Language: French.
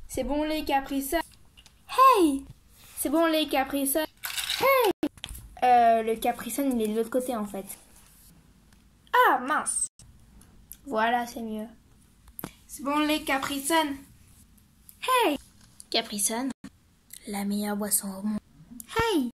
C'est bon les Capri-Sun. Hey! C'est bon les Capri-Sun. Hey! Le Capri-Sun il est de l'autre côté en fait. Ah mince! Voilà, c'est mieux. C'est bon les Capri-Sun. Hey! Capri-Sun, la meilleure boisson au monde. Hey!